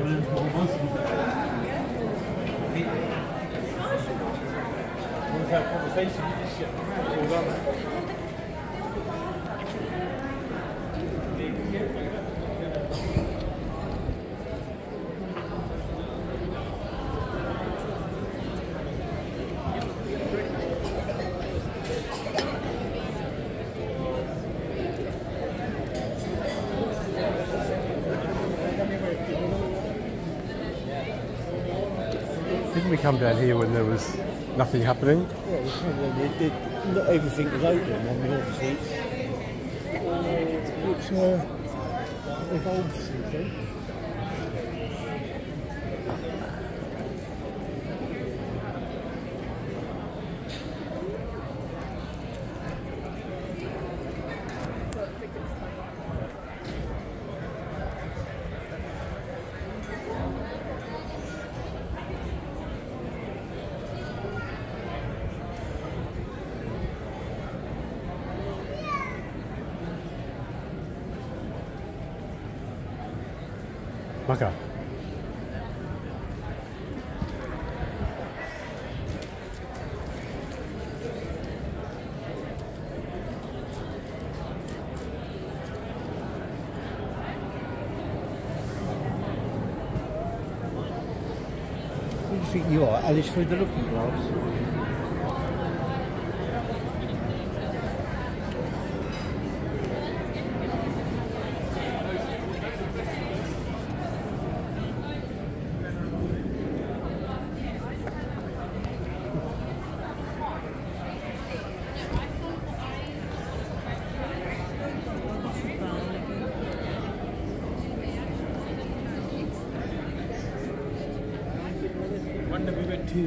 We've had conversation with this shit. Didn't we come down here when there was nothing happening? Yeah, not everything was open. I mean, obviously, it's evolved since then. Maka. Who do you think you are? Alice through the looking glass? One day we went to